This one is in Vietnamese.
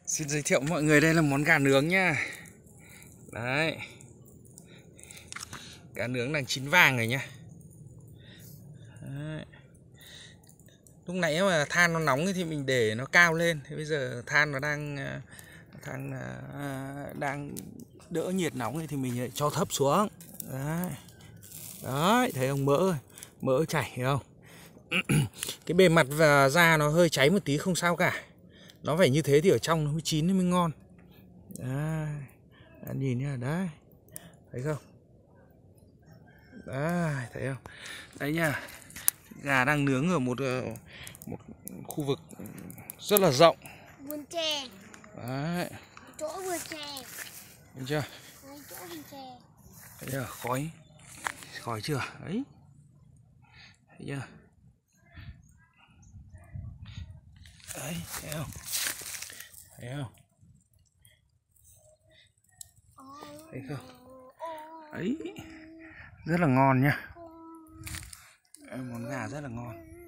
Xin giới thiệu mọi người, đây là món gà nướng nha. Đấy, gà nướng đang chín vàng rồi nhá. Đấy. Lúc nãy mà than nó nóng thì mình để nó cao lên. Thế bây giờ than nó đang đỡ nhiệt nóng thì mình lại cho thấp xuống. Đấy, đấy, thấy không, mỡ chảy thấy không? Cái bề mặt và da nó hơi cháy một tí không sao cả. Nó phải như thế thì ở trong nó mới chín nó mới ngon. Đấy, nhìn nha, đấy, thấy không? Đấy, thấy không? Đấy nha, gà đang nướng ở một khu vực rất là rộng. Vườn chè. Đấy, Chỗ vườn chè. thấy chưa? Đấy, chỗ vườn chè. Thấy chưa? Khói chưa? Đấy, thấy chưa? Đấy, thấy không? Thấy không? Thấy không? Ấy, rất là ngon nhá. Món gà rất là ngon.